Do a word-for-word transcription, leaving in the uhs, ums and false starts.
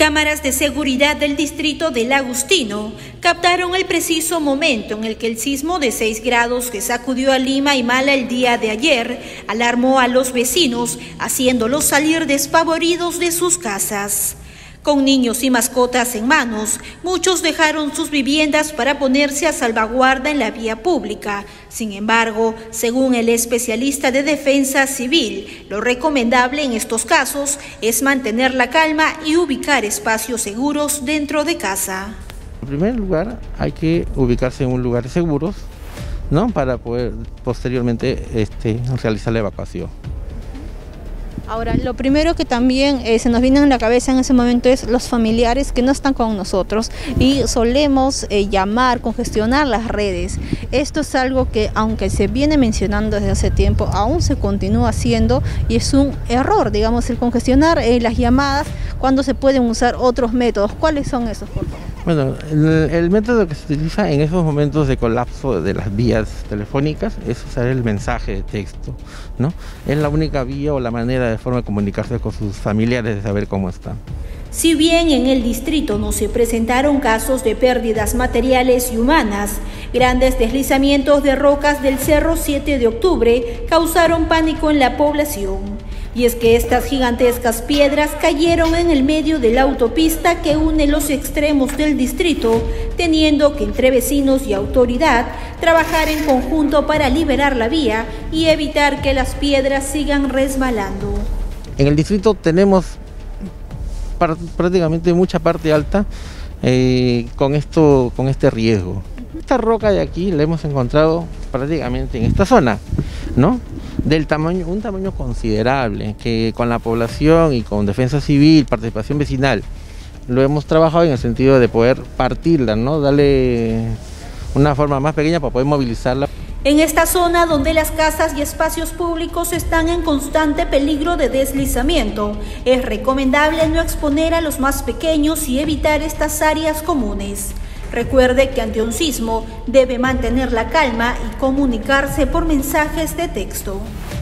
Cámaras de seguridad del distrito del Agustino captaron el preciso momento en el que el sismo de seis grados que sacudió a Lima y Mala el día de ayer alarmó a los vecinos, haciéndolos salir despavoridos de sus casas. Con niños y mascotas en manos, muchos dejaron sus viviendas para ponerse a salvaguarda en la vía pública. Sin embargo, según el especialista de defensa civil, lo recomendable en estos casos es mantener la calma y ubicar espacios seguros dentro de casa. En primer lugar, hay que ubicarse en un lugar seguro, ¿no?, para poder posteriormente este, realizar la evacuación. Ahora, lo primero que también eh, se nos viene en la cabeza en ese momento es los familiares que no están con nosotros y solemos eh, llamar, congestionar las redes. Esto es algo que, aunque se viene mencionando desde hace tiempo, aún se continúa haciendo y es un error, digamos, el congestionar eh, las llamadas cuando se pueden usar otros métodos. ¿Cuáles son esos, por favor? Bueno, el, el método que se utiliza en esos momentos de colapso de las vías telefónicas es usar el mensaje de texto, ¿no? Es la única vía o la manera de forma de comunicarse con sus familiares, de saber cómo están. Si bien en el distrito no se presentaron casos de pérdidas materiales y humanas, grandes deslizamientos de rocas del Cerro siete de octubre causaron pánico en la población. Y es que estas gigantescas piedras cayeron en el medio de la autopista que une los extremos del distrito, teniendo que entre vecinos y autoridad trabajar en conjunto para liberar la vía y evitar que las piedras sigan resbalando. En el distrito tenemos prácticamente mucha parte alta eh, con, esto, con este riesgo. Esta roca de aquí la hemos encontrado prácticamente en esta zona, ¿no?, del tamaño, un tamaño considerable, que con la población y con defensa civil, participación vecinal, lo hemos trabajado en el sentido de poder partirla, ¿no?, darle una forma más pequeña para poder movilizarla. En esta zona donde las casas y espacios públicos están en constante peligro de deslizamiento, es recomendable no exponer a los más pequeños y evitar estas áreas comunes. Recuerde que ante un sismo debe mantener la calma y comunicarse por mensajes de texto.